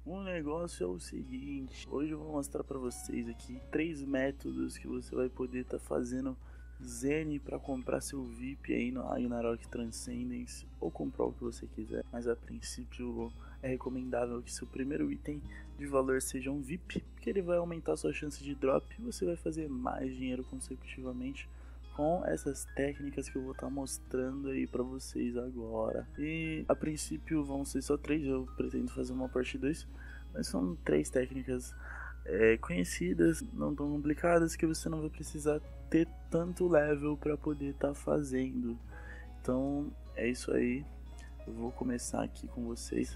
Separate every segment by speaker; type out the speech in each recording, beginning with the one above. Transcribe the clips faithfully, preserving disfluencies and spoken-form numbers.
Speaker 1: O negócio é o seguinte, hoje eu vou mostrar pra vocês aqui três métodos que você vai poder estar tá fazendo Zen para comprar seu V I P aí no Ragnarok Transcendence ou comprar o que você quiser, mas a princípio é recomendável que seu primeiro item de valor seja um V I P, porque ele vai aumentar sua chance de drop e você vai fazer mais dinheiro consecutivamente com essas técnicas que eu vou estar tá mostrando aí pra vocês agora. E a princípio vão ser só três, eu pretendo fazer uma parte dois, mas são três técnicas é, conhecidas, não tão complicadas, que você não vai precisar ter tanto level para poder estar tá fazendo. Então é isso aí, eu vou começar aqui com vocês.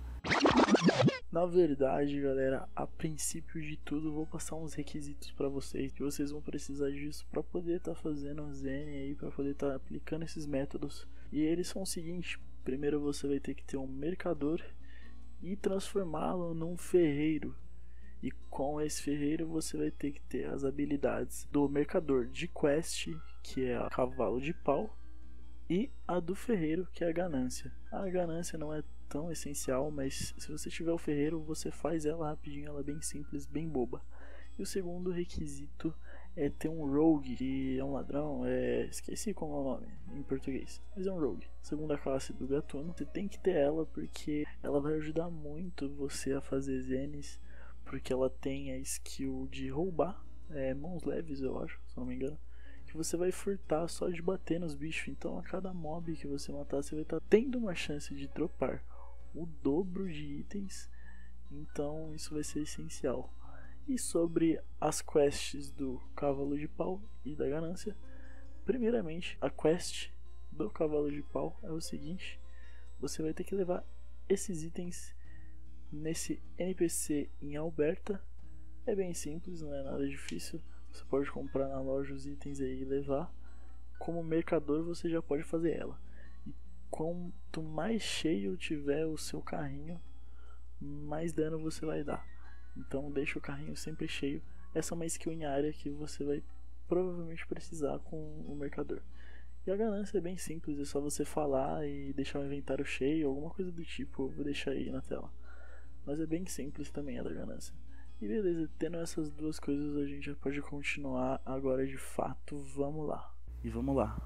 Speaker 1: Na verdade, galera, a princípio de tudo, eu vou passar uns requisitos para vocês, que vocês vão precisar disso para poder estar tá fazendo um Zen aí, para poder estar tá aplicando esses métodos. E eles são o seguinte: primeiro você vai ter que ter um mercador e transformá-lo num ferreiro. E com esse ferreiro você vai ter que ter as habilidades do mercador de quest, que é a cavalo de pau, e a do ferreiro, que é a ganância. A ganância não é tão essencial, mas se você tiver o ferreiro, você faz ela rapidinho, ela é bem simples, bem boba. E o segundo requisito é ter um rogue, que é um ladrão, é... esqueci como é o nome em português, mas é um rogue, segunda classe do gatuno. Você tem que ter ela porque ela vai ajudar muito você a fazer zenes, porque ela tem a skill de roubar, é, mãos leves eu acho, se não me engano, que você vai furtar só de bater nos bichos. Então a cada mob que você matar, você vai estar tá tendo uma chance de dropar o dobro de itens, então isso vai ser essencial. E sobre as quests do cavalo de pau e da ganância, primeiramente a quest do cavalo de pau é o seguinte: você vai ter que levar esses itens nesse N P C em Alberta. É bem simples, não é nada difícil, você pode comprar na loja os itens aí e levar. Como mercador você já pode fazer ela. Quanto mais cheio tiver o seu carrinho, mais dano você vai dar. Então deixa o carrinho sempre cheio. Essa é uma skill em área que você vai provavelmente precisar com o mercador. E a ganância é bem simples, é só você falar e deixar o inventário cheio, alguma coisa do tipo. Eu vou deixar aí na tela. Mas é bem simples também a da ganância. E beleza, tendo essas duas coisas a gente já pode continuar agora de fato. Vamos lá. E vamos lá.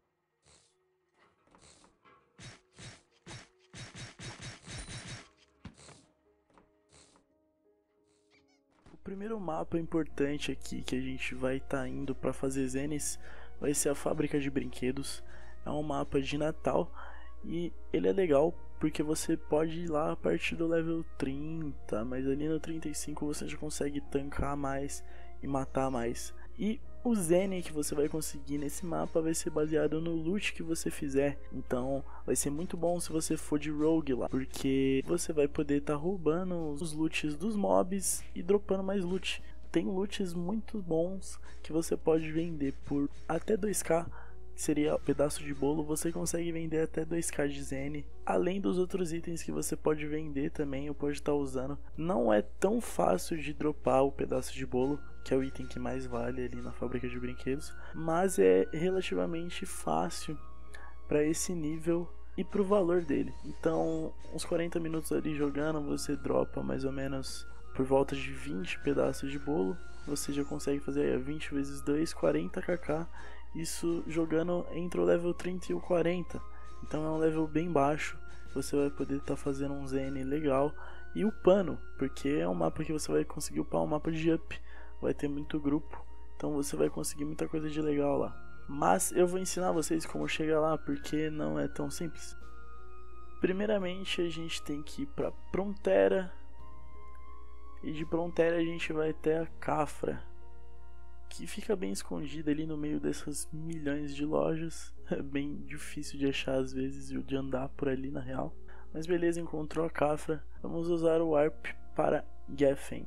Speaker 1: O primeiro mapa importante aqui que a gente vai estar tá indo para fazer zenes vai ser a fábrica de brinquedos. É um mapa de Natal e ele é legal porque você pode ir lá a partir do level trinta, mas ali no trinta e cinco você já consegue tancar mais e matar mais. E o Zen que você vai conseguir nesse mapa vai ser baseado no loot que você fizer. Então vai ser muito bom se você for de rogue lá, porque você vai poder estar tá roubando os loots dos mobs e dropando mais loot. Tem loots muito bons que você pode vender por até dois k, que seria um pedaço de bolo. Você consegue vender até dois k de Zen, além dos outros itens que você pode vender também ou pode estar tá usando. Não é tão fácil de dropar o pedaço de bolo, que é o item que mais vale ali na fábrica de brinquedos, mas é relativamente fácil para esse nível e pro valor dele. Então uns quarenta minutos ali jogando, você dropa mais ou menos por volta de vinte pedaços de bolo. Você já consegue fazer aí vinte vezes dois, quarenta kk. Isso jogando entre o level trinta e o quarenta. Então é um level bem baixo. Você vai poder estar tá fazendo um Zen legal. E upando, porque é um mapa que você vai conseguir upar, um mapa de up. Vai ter muito grupo, então você vai conseguir muita coisa de legal lá. Mas eu vou ensinar vocês como chegar lá, porque não é tão simples. Primeiramente a gente tem que ir para Prontera, e de Prontera a gente vai até a Cafra, que fica bem escondida ali no meio dessas milhões de lojas. É bem difícil de achar às vezes e de andar por ali na real. Mas beleza, encontrou a Cafra. Vamos usar o Warp para Geffen.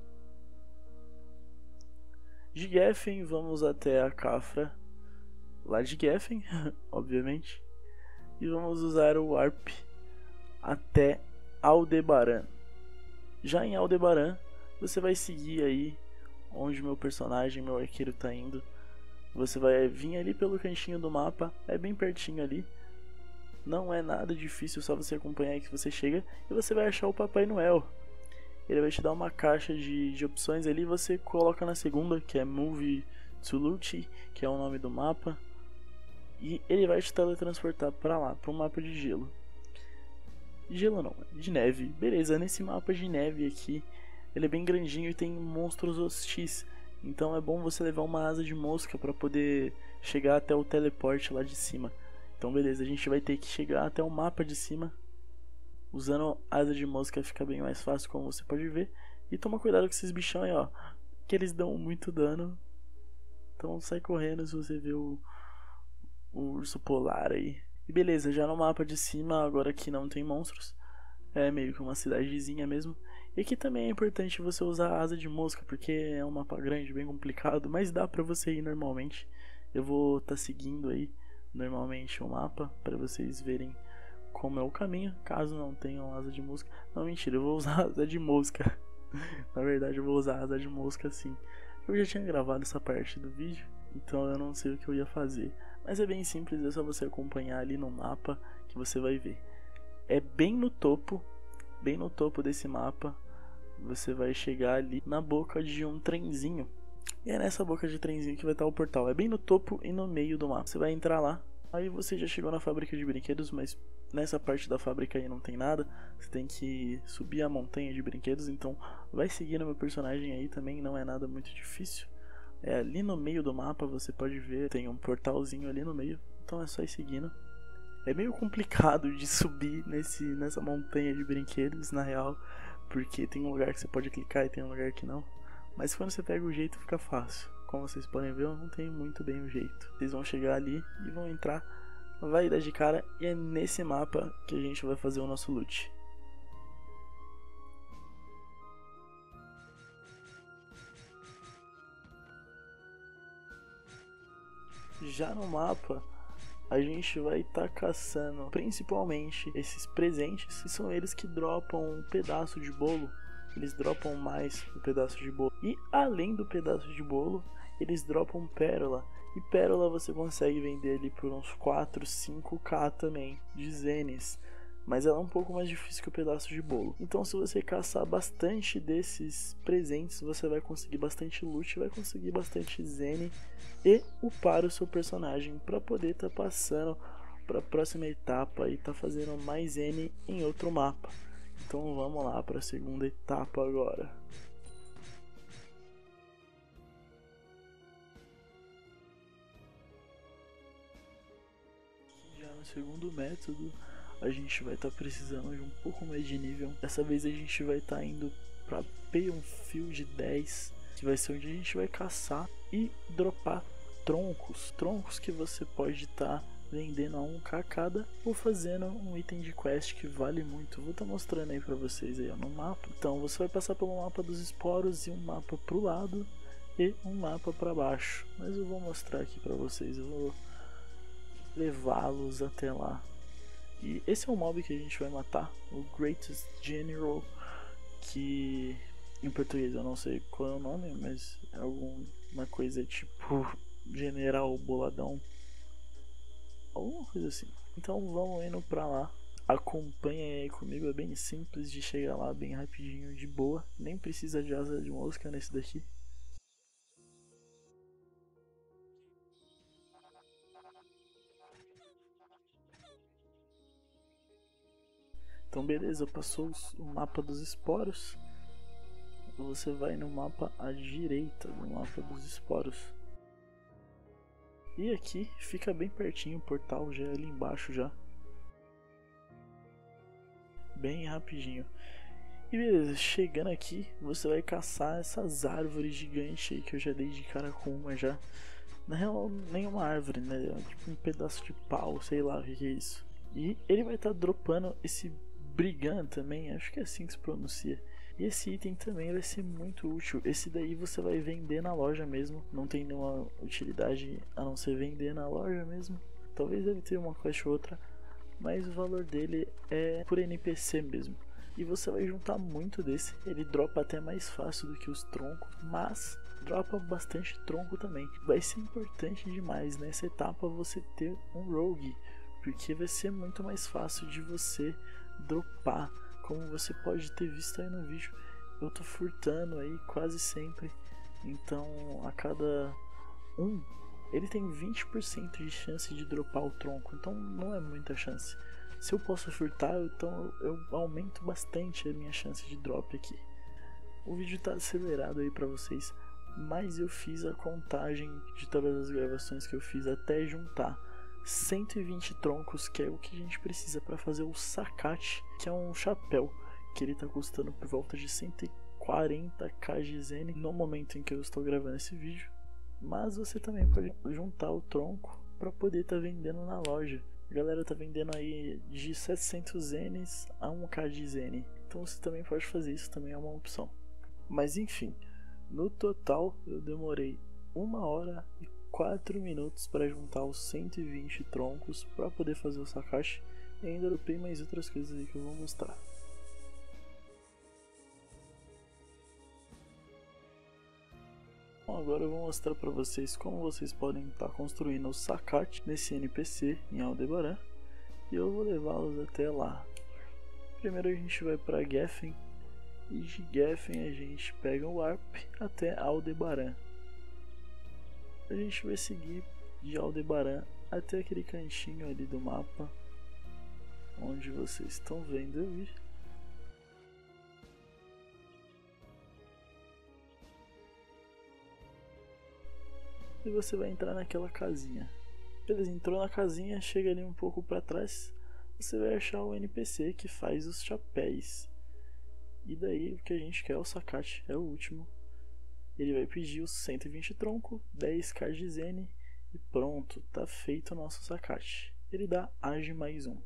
Speaker 1: De Geffen vamos até a Cafra, lá de Geffen, obviamente. E vamos usar o Warp até Aldebaran. Já em Aldebaran, você vai seguir aí onde meu personagem, meu arqueiro tá indo. Você vai vir ali pelo cantinho do mapa, é bem pertinho ali. Não é nada difícil, só você acompanhar aí que você chega e você vai achar o Papai Noel. ele vai te dar uma caixa de, de opções ali, você coloca na segunda, que é Move to Lute, que é o nome do mapa, e ele vai te teletransportar para lá, para um mapa de gelo. Gelo não, de neve. Beleza, nesse mapa de neve aqui, ele é bem grandinho e tem monstros hostis. Então é bom você levar uma asa de mosca para poder chegar até o teleporte lá de cima. Então beleza, a gente vai ter que chegar até o mapa de cima. Usando asa de mosca fica bem mais fácil, como você pode ver. E toma cuidado com esses bichão aí, ó, que eles dão muito dano. Então sai correndo se você vê o, o urso polar aí. E beleza, já no mapa de cima, agora que não tem monstros, é meio que uma cidadezinha mesmo. E aqui também é importante você usar a asa de mosca, porque é um mapa grande, bem complicado, mas dá pra você ir normalmente. Eu vou estar tá seguindo aí normalmente o mapa para vocês verem como é o caminho, caso não tenham asa de mosca. Não, mentira, eu vou usar asa de mosca. Na verdade eu vou usar asa de mosca sim. Eu já tinha gravado essa parte do vídeo, então eu não sei o que eu ia fazer. Mas é bem simples, é só você acompanhar ali no mapa que você vai ver. É bem no topo, bem no topo desse mapa, você vai chegar ali na boca de um trenzinho. E é nessa boca de trenzinho que vai estar o portal. É bem no topo e no meio do mapa. Você vai entrar lá, aí você já chegou na fábrica de brinquedos, mas nessa parte da fábrica aí não tem nada. Você tem que subir a montanha de brinquedos, então vai seguindo meu personagem aí também, não é nada muito difícil. É ali no meio do mapa, você pode ver, tem um portalzinho ali no meio, então é só ir seguindo. É meio complicado de subir nesse, nessa montanha de brinquedos, na real, porque tem um lugar que você pode clicar e tem um lugar que não. Mas quando você pega o jeito fica fácil. Como vocês podem ver, eu não tenho muito bem o jeito. Vocês vão chegar ali e vão entrar, vai dar de cara, e é nesse mapa que a gente vai fazer o nosso loot. Já no mapa, a gente vai estar tá caçando principalmente esses presentes, que são eles que dropam um pedaço de bolo. Eles dropam mais um pedaço de bolo. E além do pedaço de bolo, eles dropam pérola. E pérola você consegue vender ali por uns quatro, cinco k também, de zenes. Mas ela é um pouco mais difícil que o pedaço de bolo. Então se você caçar bastante desses presentes, você vai conseguir bastante loot, vai conseguir bastante zene e upar o seu personagem para poder estar tá passando para a próxima etapa e tá fazendo mais zene em outro mapa. Então vamos lá para a segunda etapa agora. Já no segundo método, a gente vai estar tá precisando de um pouco mais de nível. Dessa vez a gente vai estar tá indo para Payon Field dez, que vai ser onde a gente vai caçar e dropar troncos. Troncos que você pode estar tá vendendo a um k cada ou fazendo um item de quest que vale muito. Vou estar tá mostrando aí para vocês aí ó, no mapa. Então você vai passar pelo mapa dos esporos e um mapa pro lado e um mapa para baixo. Mas eu vou mostrar aqui para vocês, eu vou levá-los até lá. E esse é o mob que a gente vai matar, o Greatest General, que em português eu não sei qual é o nome, mas é alguma coisa tipo General Boladão, alguma coisa assim. Então vamos indo pra lá, acompanha aí comigo, é bem simples de chegar lá, bem rapidinho, de boa, nem precisa de asa de mosca nesse daqui. Então beleza, passou o mapa dos esporos, você vai no mapa à direita do mapa dos esporos. E aqui fica bem pertinho o portal, já é ali embaixo já. Bem rapidinho. E beleza, chegando aqui, você vai caçar essas árvores gigantes aí que eu já dei de cara com uma já. Na real, nem uma árvore, né? É tipo um pedaço de pau, sei lá o que é isso. E ele vai estar tá dropando esse Brigand também, acho que é assim que se pronuncia. E esse item também vai ser muito útil. Esse daí você vai vender na loja mesmo. Não tem nenhuma utilidade a não ser vender na loja mesmo. Talvez deve ter uma quest ou outra, mas o valor dele é por N P C mesmo. E você vai juntar muito desse. Ele dropa até mais fácil do que os troncos, mas dropa bastante tronco também. Vai ser importante demais nessa etapa você ter um rogue, porque vai ser muito mais fácil de você dropar, como você pode ter visto aí no vídeo. eu tô furtando aí quase sempre. Então a cada um, ele tem vinte por cento de chance de dropar o tronco. Então não é muita chance. Se eu posso furtar, então eu aumento bastante a minha chance de drop aqui. O vídeo tá acelerado aí pra vocês, mas eu fiz a contagem de todas as gravações que eu fiz até juntar cento e vinte troncos, que é o que a gente precisa para fazer o Sakate, que é um chapéu que ele tá custando por volta de cento e quarenta k de Zen no momento em que eu estou gravando esse vídeo. Mas você também pode juntar o tronco para poder estar tá vendendo na loja. A galera tá vendendo aí de setecentos zenes a um k de Zen, então você também pode fazer isso, também é uma opção. Mas enfim, no total eu demorei uma hora e quatro minutos para juntar os cento e vinte troncos para poder fazer o Sakate, e ainda dropei mais outras coisas aí que eu vou mostrar. Bom, agora eu vou mostrar para vocês como vocês podem estar construindo o Sakate nesse N P C em Aldebaran, e eu vou levá-los até lá. Primeiro a gente vai para Geffen, e de Geffen a gente pega o Warp até Aldebaran. A gente vai seguir de Aldebaran até aquele cantinho ali do mapa onde vocês estão vendo eu ir. E você vai entrar naquela casinha. Beleza, entrou na casinha, chega ali um pouco para trás, você vai achar o N P C que faz os chapéus. E daí o que a gente quer é o Sakate, é o último. Ele vai pedir os cento e vinte tronco, dez k de Zen e pronto, tá feito o nosso Sakate. Ele dá age mais um.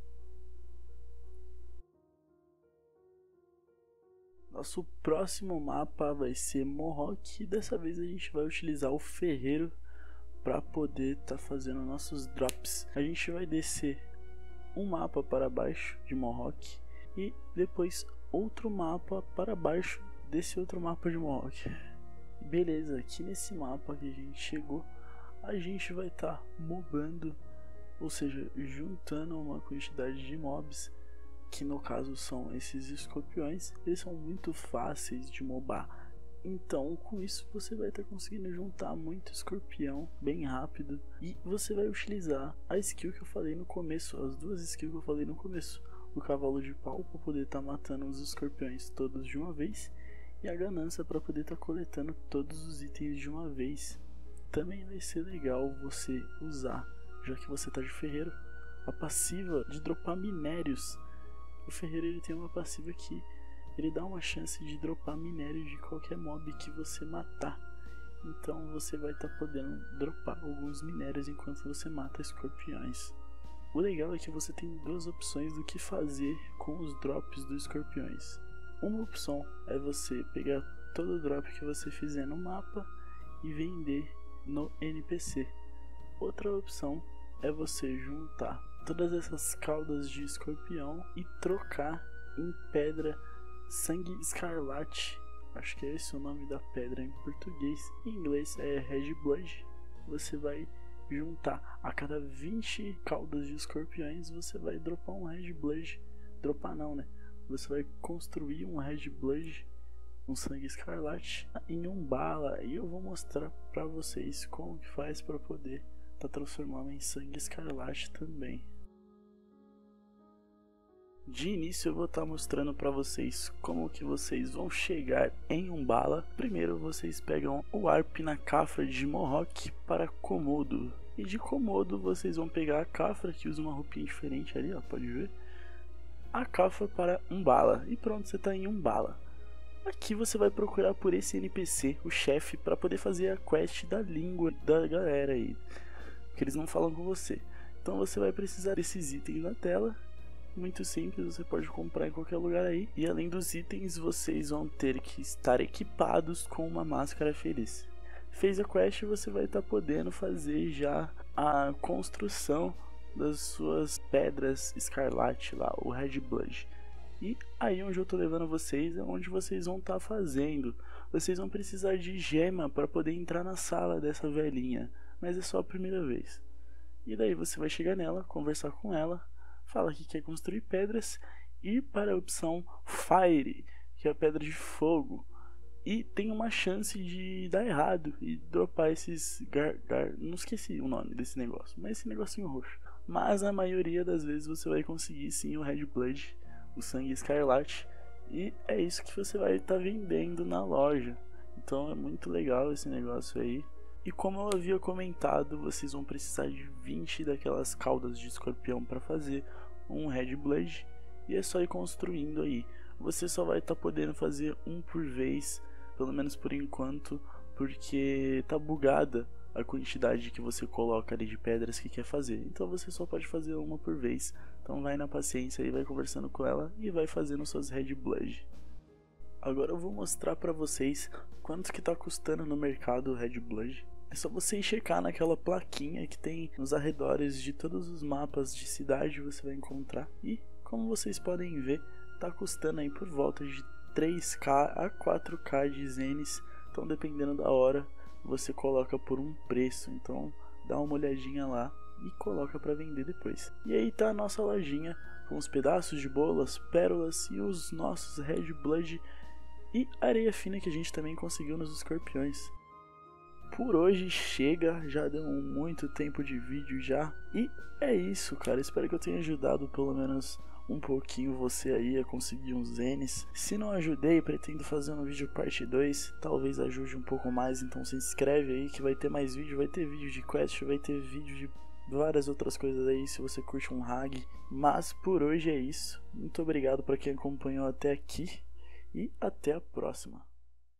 Speaker 1: Nosso próximo mapa vai ser Mohawk, e dessa vez a gente vai utilizar o ferreiro para poder estar tá fazendo nossos drops. A gente vai descer um mapa para baixo de Mohawk e depois outro mapa para baixo desse outro mapa de Mohawk. Beleza, aqui nesse mapa que a gente chegou, a gente vai estar tá mobando, ou seja, juntando uma quantidade de mobs, que no caso são esses escorpiões. Eles são muito fáceis de mobar, então com isso você vai estar tá conseguindo juntar muito escorpião bem rápido, e você vai utilizar a skill que eu falei no começo, as duas skills que eu falei no começo, o cavalo de pau para poder estar tá matando os escorpiões todos de uma vez, e a ganância para poder estar tá coletando todos os itens de uma vez. Também vai ser legal você usar, já que você está de ferreiro, a passiva de dropar minérios. O ferreiro ele tem uma passiva que ele dá uma chance de dropar minérios de qualquer mob que você matar. Então você vai estar tá podendo dropar alguns minérios enquanto você mata escorpiões. O legal é que você tem duas opções do que fazer com os drops dos escorpiões. Uma opção é você pegar todo o drop que você fizer no mapa e vender no N P C. Outra opção é você juntar todas essas caudas de escorpião e trocar em pedra sangue escarlate. Acho que é esse o nome da pedra em português. Em inglês é Red Blood. Você vai juntar a cada vinte caudas de escorpiões, você vai dropar um Red Blood. Dropar não, né? Você vai construir um Red Blood, um sangue escarlate, em um bala. E eu vou mostrar pra vocês como que faz para poder tá transformando em sangue escarlate também. De início eu vou estar tá mostrando para vocês como que vocês vão chegar em um bala. Primeiro vocês pegam o Warp na Cafra de Mohawk para Komodo, e de Komodo vocês vão pegar a Cafra, que usa uma roupinha diferente ali, ó, pode ver, a Cafra para um bala, e pronto, você está em um bala. Aqui você vai procurar por esse N P C, o chefe, para poder fazer a quest da língua da galera aí, porque eles não falam com você. Então você vai precisar desses itens na tela. Muito simples, você pode comprar em qualquer lugar aí. E além dos itens, vocês vão ter que estar equipados com uma máscara feliz. Fez a quest, você vai estar podendo fazer já a construção das suas pedras escarlate lá, o Red Blood. E aí onde eu tô levando vocês é onde vocês vão estar fazendo. Vocês vão precisar de gema para poder entrar na sala dessa velhinha, mas é só a primeira vez. E daí você vai chegar nela, conversar com ela, fala que quer construir pedras, e para a opção Fire, que é a pedra de fogo. E tem uma chance de dar errado e dropar esses gar, gar... não esqueci o nome desse negócio, mas esse negocinho roxo. Mas a maioria das vezes você vai conseguir sim o Red Blood, o sangue escarlate. E é isso que você vai estar tá vendendo na loja. Então é muito legal esse negócio aí. E como eu havia comentado, vocês vão precisar de vinte daquelas caudas de escorpião para fazer um Red Blood. E é só ir construindo aí. Você só vai estar tá podendo fazer um por vez, pelo menos por enquanto, porque tá bugada a quantidade que você coloca ali de pedras que quer fazer. Então você só pode fazer uma por vez. Então vai na paciência e vai conversando com ela e vai fazendo suas Red Blood. Agora eu vou mostrar pra vocês quanto que tá custando no mercado o Red Blood. É só você checar naquela plaquinha que tem nos arredores de todos os mapas de cidade, você vai encontrar. E como vocês podem ver, tá custando aí por volta de três K a quatro K de zenes. Então dependendo da hora, você coloca por um preço. Então dá uma olhadinha lá e coloca para vender depois. E aí tá a nossa lojinha com os pedaços de bolas, pérolas e os nossos Red Blood e areia fina que a gente também conseguiu nos escorpiões. Por hoje chega, já deu muito tempo de vídeo já. E é isso, cara, espero que eu tenha ajudado pelo menos um pouquinho você aí a conseguir uns zenes. Se não ajudei, pretendo fazer um vídeo parte dois, talvez ajude um pouco mais, então se inscreve aí que vai ter mais vídeo, vai ter vídeo de quest, vai ter vídeo de várias outras coisas aí se você curte um hag. Mas por hoje é isso, muito obrigado para quem acompanhou até aqui e até a próxima.